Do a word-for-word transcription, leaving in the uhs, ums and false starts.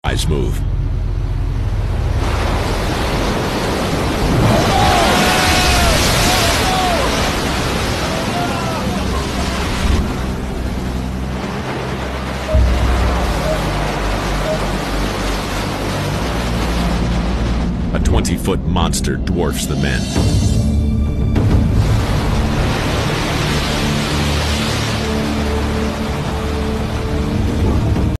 Eyes move. A twenty-foot monster dwarfs the men.